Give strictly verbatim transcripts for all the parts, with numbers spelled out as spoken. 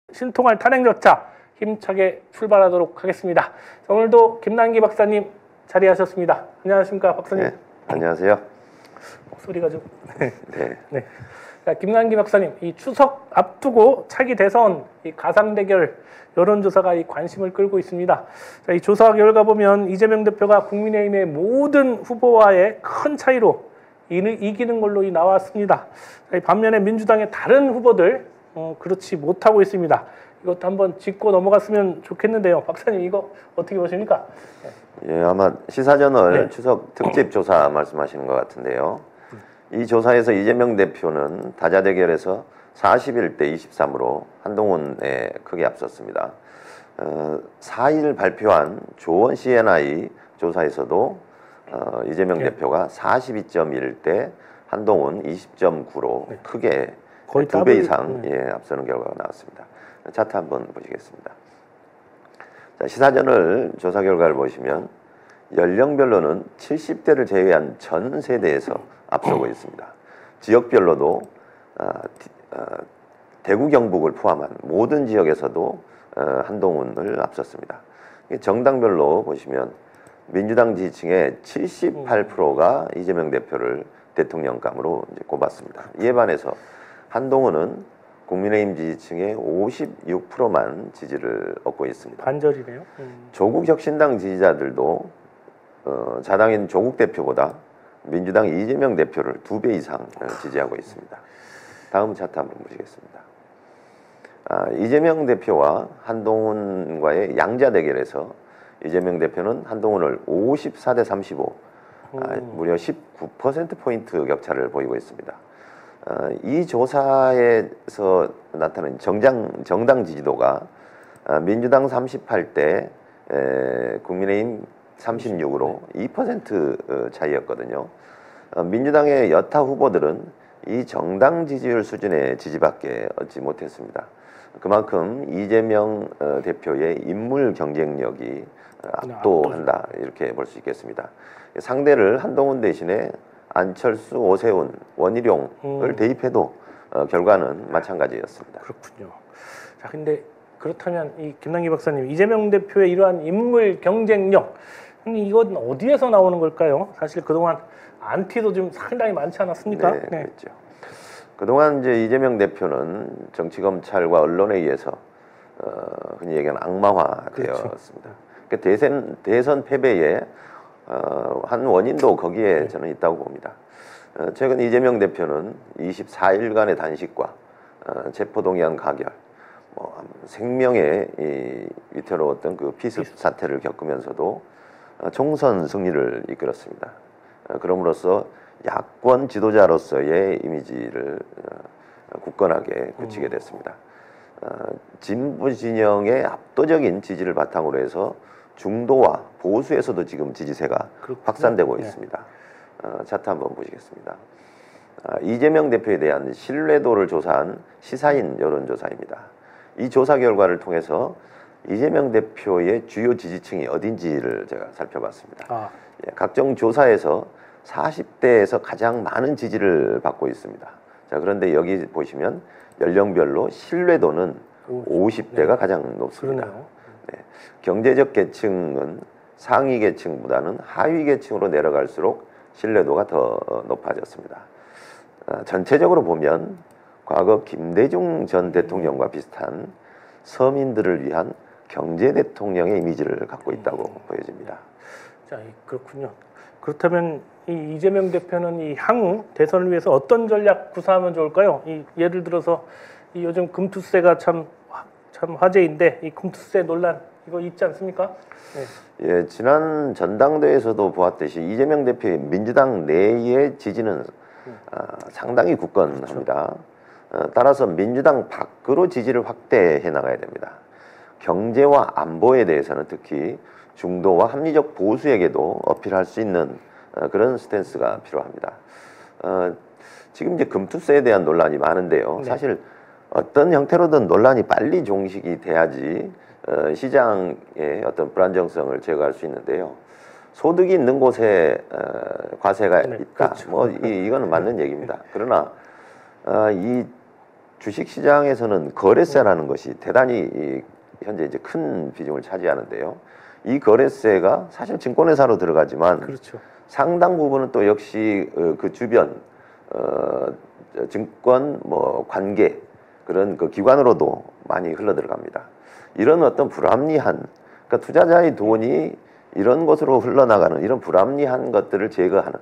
신통할 탄핵열차 힘차게 출발하도록 하겠습니다. 오늘도 김남기 박사님 자리하셨습니다. 안녕하십니까 박사님. 네, 안녕하세요. 목소리가 좀 네. 네. 자, 김남기 박사님, 이 추석 앞두고 차기 대선 이 가상 대결 여론조사가 이 관심을 끌고 있습니다. 자, 이 조사 결과 보면 이재명 대표가 국민의힘의 모든 후보와의 큰 차이로 이기는 걸로 이 나왔습니다. 자, 이 반면에 민주당의 다른 후보들 어, 그렇지 못하고 있습니다. 이것도 한번 짚고 넘어갔으면 좋겠는데요. 박사님 이거 어떻게 보십니까? 예, 아마 시사저널 네. 추석 특집 조사 말씀하시는 것 같은데요. 이 조사에서 이재명 대표는 다자대결에서 사십일 대 이십삼으로 한동훈에 크게 앞섰습니다. 어, 사 일 발표한 조원 씨엔아이 조사에서도 어, 이재명 네. 대표가 사십이 점 일 대 한동훈 이십 점 구로 네. 크게 거의 두 배 이상 네. 예, 앞서는 결과가 나왔습니다. 차트 한번 보시겠습니다. 자, 시사저널 조사 결과를 보시면 연령별로는 칠십 대를 제외한 전 세대에서 앞서고 있습니다. 지역별로도 어, 어, 대구 경북을 포함한 모든 지역에서도 어, 한동훈을 앞섰습니다. 정당별로 보시면 민주당 지지층의 칠십팔 퍼센트가 이재명 대표를 대통령감으로 이제 꼽았습니다. 이에 반해서 한동훈은 국민의힘 지지층의 오십육 퍼센트만 지지를 얻고 있습니다. 반절이네요. 음. 조국 혁신당 지지자들도 어, 자당인 조국 대표보다 민주당 이재명 대표를 두 배 이상 지지하고 있습니다. 다음 차트 한번 보시겠습니다. 아, 이재명 대표와 한동훈과의 양자 대결에서 이재명 대표는 한동훈을 오십사 대 삼십오, 아, 무려 십구 퍼센트 포인트 격차를 보이고 있습니다. 어, 이 조사에서 나타난 정장, 정당 지지도가 어, 민주당 삼십팔 대 에, 국민의힘 삼십육으로 이 퍼센트 차이였거든요. 어, 민주당의 여타 후보들은 이 정당 지지율 수준의 지지밖에 얻지 못했습니다. 그만큼 이재명 어, 대표의 인물 경쟁력이 압도한다 이렇게 볼 수 있겠습니다. 상대를 한동훈 대신에 안철수, 오세훈, 원희룡을 음. 대입해도 어, 결과는 마찬가지였습니다. 그렇군요. 자, 근데 그렇다면 이 김남기 박사님, 이재명 대표의 이러한 인물 경쟁력, 이건 어디에서 나오는 걸까요? 사실 그동안 안티도 좀 상당히 많지 않았습니까? 네, 네. 그렇죠. 그동안 이제 이재명 대표는 정치 검찰과 언론에 의해서 어, 흔히 얘기하는 악마화되었습니다. 그렇죠. 그러니까 대선 대선 패배에 어, 한 원인도 거기에 저는 있다고 봅니다. 어, 최근 이재명 대표는 이십사 일간의 단식과 어, 체포동의안 가결, 뭐, 생명의 이, 위태로웠던 그 피습 사태를 겪으면서도 어, 총선 승리를 이끌었습니다. 어, 그럼으로써 야권 지도자로서의 이미지를 어, 굳건하게 굳히게 됐습니다. 어, 진보 진영의 압도적인 지지를 바탕으로 해서 중도와 보수에서도 지금 지지세가 그렇군요. 확산되고 네. 있습니다. 어, 차트 한번 보시겠습니다. 아, 이재명 대표에 대한 신뢰도를 조사한 시사인 여론조사입니다. 이 조사 결과를 통해서 이재명 대표의 주요 지지층이 어딘지를 제가 살펴봤습니다. 아. 예, 각종 조사에서 사십 대에서 가장 많은 지지를 받고 있습니다. 자, 그런데 여기 보시면 연령별로 신뢰도는 오십 대가 네. 가장 높습니다. 네. 경제적 계층은 상위 계층보다는 하위 계층으로 내려갈수록 신뢰도가 더 높아졌습니다. 어, 전체적으로 보면 과거 김대중 전 대통령과 비슷한 서민들을 위한 경제 대통령의 이미지를 갖고 있다고 음. 보여집니다. 자, 그렇군요. 그렇다면 이 이재명 대표는 이 향후 대선을 위해서 어떤 전략 구사하면 좋을까요? 이 예를 들어서 이 요즘 금투세가 참 참 화제인데 이 금투세 논란 이거 있지 않습니까? 네. 예, 지난 전당대회에서도 보았듯이 이재명 대표의 민주당 내의 지지는 음. 어, 상당히 굳건합니다. 그렇죠. 어, 따라서 민주당 밖으로 지지를 확대해 나가야 됩니다. 경제와 안보에 대해서는 특히 중도와 합리적 보수에게도 어필할 수 있는 어, 그런 스탠스가 필요합니다. 어, 지금 이제 금투세에 대한 논란이 많은데요. 네. 사실 어떤 형태로든 논란이 빨리 종식이 돼야지 어, 시장의 어떤 불안정성을 제거할 수 있는데요. 소득이 있는 곳에 어, 과세가 네, 있다. 그렇죠. 뭐 이, 이거는 맞는 얘기입니다. 그러나 어, 이 주식시장에서는 거래세라는 것이 대단히 이 현재 이제 큰 비중을 차지하는데요. 이 거래세가 사실 증권회사로 들어가지만 그렇죠. 상당 부분은 또 역시 그 주변 어, 증권 뭐 관계 그런 그 기관으로도 많이 흘러 들어갑니다. 이런 어떤 불합리한 그러니까 투자자의 돈이 이런 곳으로 흘러나가는 이런 불합리한 것들을 제거하는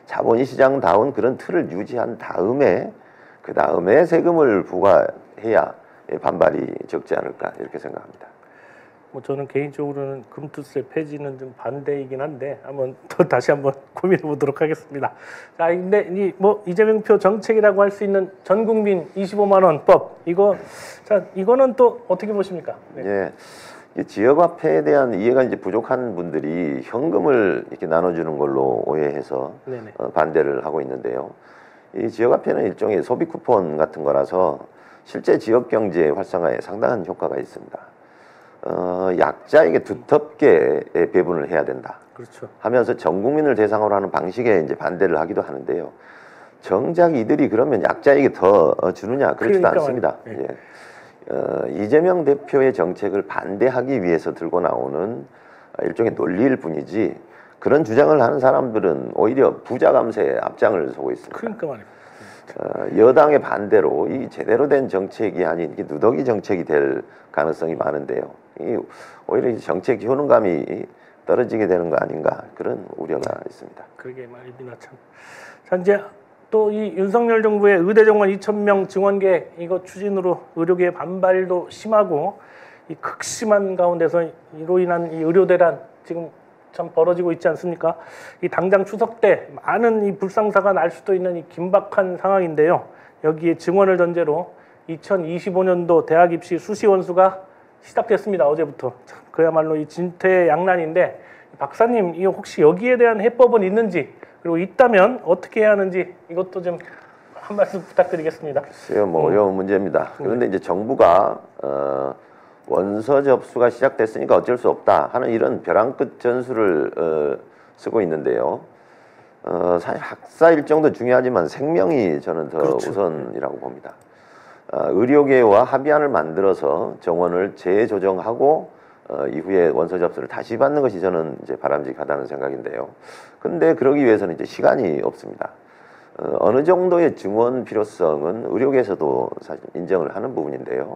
자본시장다운 그런 틀을 유지한 다음에 그 다음에 세금을 부과해야 반발이 적지 않을까 이렇게 생각합니다. 뭐 저는 개인적으로는 금투세 폐지는 좀 반대이긴 한데 한번 또 다시 한번 고민해 보도록 하겠습니다. 자, 근데 이 뭐 이재명표 정책이라고 할 수 있는 전국민 이십오만 원 법 이거 자 이거는 또 어떻게 보십니까? 네. 예. 이 지역화폐에 대한 이해가 이제 부족한 분들이 현금을 이렇게 나눠주는 걸로 오해해서 어, 반대를 하고 있는데요. 이 지역화폐는 일종의 소비 쿠폰 같은 거라서 실제 지역 경제 활성화에 상당한 효과가 있습니다. 어, 약자에게 두텁게 배분을 해야 된다. 그렇죠. 하면서 전 국민을 대상으로 하는 방식에 이제 반대를 하기도 하는데요. 정작 이들이 그러면 약자에게 더 주느냐 그렇지도 그러니까 않습니다. 네. 예. 어, 이재명 대표의 정책을 반대하기 위해서 들고 나오는 일종의 논리일 뿐이지 그런 주장을 하는 사람들은 오히려 부자 감세에 앞장을 서고 있습니다. 그러니까 말이에요. 어, 여당의 반대로 이 제대로 된 정책이 아닌 이 누더기 정책이 될 가능성이 많은데요. 이 오히려 정책 효능감이 떨어지게 되는 거 아닌가 그런 우려가 있습니다. 그러게 말입니다. 참. 자, 이제 또 이 윤석열 정부의 의대 정원 이천 명 증원 계획 이거 추진으로 의료계의 반발도 심하고 이 극심한 가운데서 이로 인한 이 의료 대란 지금 참 벌어지고 있지 않습니까? 이 당장 추석 때 많은 이 불상사가 날 수도 있는 이 긴박한 상황인데요. 여기에 증원을 전제로 이천이십오 년도 대학 입시 수시 원수가 시작됐습니다. 어제부터. 참 그야말로 이 진퇴양난인데 박사님, 이 혹시 여기에 대한 해법은 있는지 그리고 있다면 어떻게 해야 하는지 이것도 좀 한 말씀 부탁드리겠습니다. 글쎄요, 뭐 어려운 문제입니다. 그런데 이제 정부가 어, 원서 접수가 시작됐으니까 어쩔 수 없다 하는 이런 벼랑 끝 전술을 어, 쓰고 있는데요. 어, 사실 학사 일정도 중요하지만 생명이 저는 더 그렇죠. 우선이라고 봅니다. 어, 의료계와 합의안을 만들어서 정원을 재조정하고 어, 이후에 원서 접수를 다시 받는 것이 저는 이제 바람직하다는 생각인데요. 근데 그러기 위해서는 이제 시간이 없습니다. 어, 어느 정도의 증원 필요성은 의료계에서도 사실 인정을 하는 부분인데요.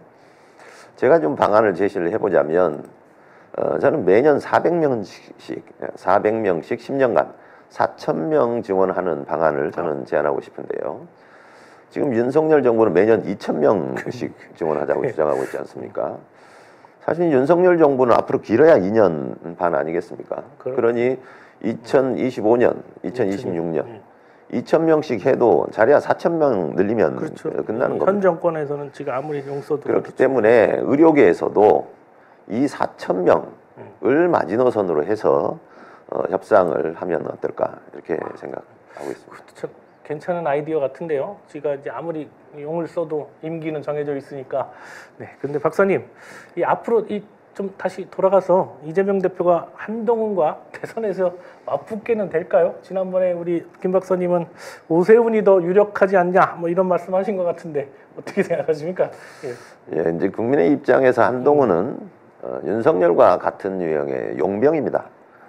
제가 좀 방안을 제시를 해보자면 어, 저는 매년 사백 명씩 사백 명씩 십 년간 사천 명 증원하는 방안을 저는 제안하고 싶은데요. 지금 윤석열 정부는 매년 이천 명씩 증원하자고 주장하고 있지 않습니까? 사실 윤석열 정부는 앞으로 길어야 이 년 반 아니겠습니까? 그러니 이천이십오 년, 이천이십육 년 이천 명씩 해도 자리야 사천 명 늘리면 그렇죠. 끝나는 겁니다. 현 정권에서는 지금 아무리 용서도 그렇기 그렇죠. 때문에 의료계에서도 이 사천 명을 마지노선으로 해서 어, 협상을 하면 어떨까 이렇게 생각하고 있습니다. 참 괜찮은 아이디어 같은데요. 제가 이제 아무리 용을 써도 임기는 정해져 있으니까. 네. 근데 박사님, 이 앞으로 이 좀 다시 돌아가서 이재명 대표가 한동훈과 대선에서 맞붙게는 될까요? 지난번에 우리 김 박사님은 오세훈이 더 유력하지 않냐, 뭐 이런 말씀하신 것 같은데 어떻게 생각하십니까? 예. 예, 이제 국민의 입장에서 한동훈은 어, 윤석열과 같은 유형의 용병입니다.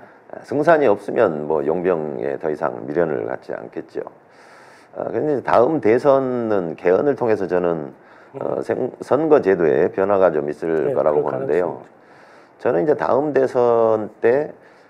승산이 없으면 뭐 용병에 더 이상 미련을 갖지 않겠죠. 어, 그런데 다음 대선은 개헌을 통해서 저는 어, 생, 선거 제도에 변화가 좀 있을 네, 거라고 보는데요. 저는 이제 다음 대선 때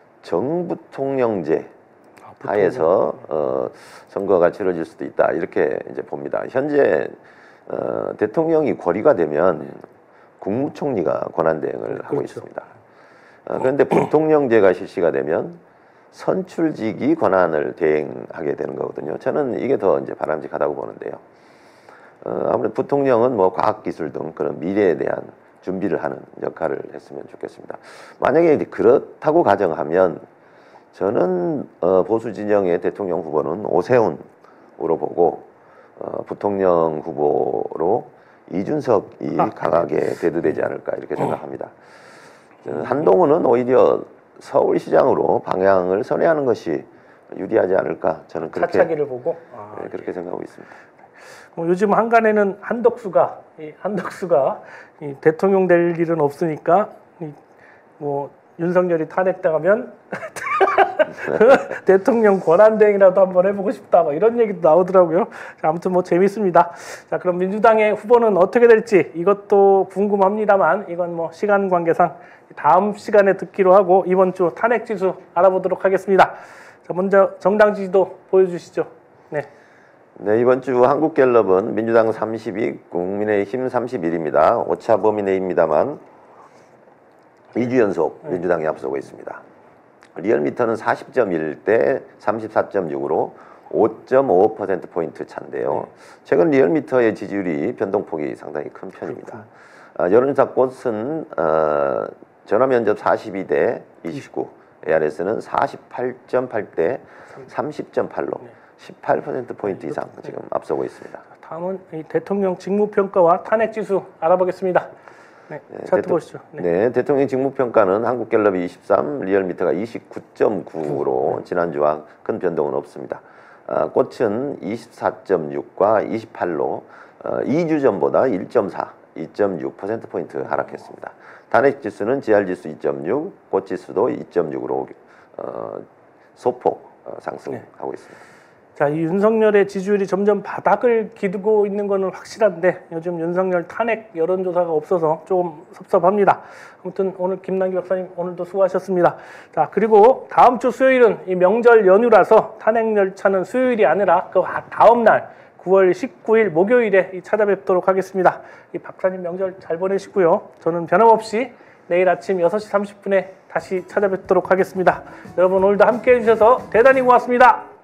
정부통령제 아, 하에서 어, 선거가 치러질 수도 있다 이렇게 이제 봅니다. 현재 어, 대통령이 고리가 되면 국무총리가 권한대행을 하고 그렇죠. 있습니다. 어, 그런데 부통령제가 실시가 되면 선출직이 권한을 대행하게 되는 거거든요. 저는 이게 더 이제 바람직하다고 보는데요. 어, 아무래도 부통령은 뭐 과학기술 등 그런 미래에 대한 준비를 하는 역할을 했으면 좋겠습니다. 만약에 이제 그렇다고 가정하면 저는 어, 보수 진영의 대통령 후보는 오세훈으로 보고 어, 부통령 후보로 이준석이 아, 강하게 대두되지 않을까 이렇게 생각합니다. 저는 한동훈은 오히려 서울시장으로 방향을 선회하는 것이 유리하지 않을까 저는 그렇게 차차기를 보고 아, 네, 그렇게 생각하고 있습니다. 뭐 요즘 한간에는 한덕수가 이 한덕수가 이 대통령 될 일은 없으니까 이 뭐 윤석열이 탄핵당하면 대통령 권한대행이라도 한번 해보고 싶다 뭐 이런 얘기도 나오더라고요. 자, 아무튼 뭐 재밌습니다. 자, 그럼 민주당의 후보는 어떻게 될지 이것도 궁금합니다만 이건 뭐 시간 관계상 다음 시간에 듣기로 하고 이번 주 탄핵 지수 알아보도록 하겠습니다. 자, 먼저 정당 지지도 보여주시죠. 네. 네, 이번 주 한국갤럽은 민주당 삼십이, 국민의힘 삼십일입니다. 오차 범위 내입니다만 이 주 연속 민주당이 앞서고 있습니다. 리얼미터는 사십 점 일 대 삼십사 점 육으로 오 점 오 퍼센트 포인트 차인데요. 최근 리얼미터의 지지율이 변동폭이 상당히 큰 편입니다. 아, 여론조사 꽃은 어, 전화면접 사십이 대 이십구, 에이알에스는 사십팔 점 팔 대 삼십 점 팔로 십팔 퍼센트 포인트 이상 지금 앞서고 있습니다. 다음은 이 대통령 직무평가와 탄핵지수 알아보겠습니다. 네, 네, 차트 대통, 보시죠. 네. 네, 대통령 직무평가는 한국갤럽이 이십삼, 리얼미터가 이십구 점 구로 지난주와 큰 변동은 없습니다. 어, 꽃은 이십사 점 육과 이십팔로 어, 이 주 전보다 일 점 사, 이 점 육 퍼센트 포인트 하락했습니다. 탄핵지수는 지알지수 이 점 육, 꽃지수도 이 점 육으로 어, 소폭 어, 상승하고 네. 있습니다. 자, 이 윤석열의 지지율이 점점 바닥을 기두고 있는 것은 확실한데 요즘 윤석열 탄핵 여론조사가 없어서 조금 섭섭합니다. 아무튼 오늘 김남기 박사님 오늘도 수고하셨습니다. 자, 그리고 다음 주 수요일은 이 명절 연휴라서 탄핵 열차는 수요일이 아니라 그 다음 날 구월 십구일 목요일에 찾아뵙도록 하겠습니다. 이 박사님 명절 잘 보내시고요. 저는 변함없이 내일 아침 여섯 시 삼십 분에 다시 찾아뵙도록 하겠습니다. 여러분 오늘도 함께해 주셔서 대단히 고맙습니다.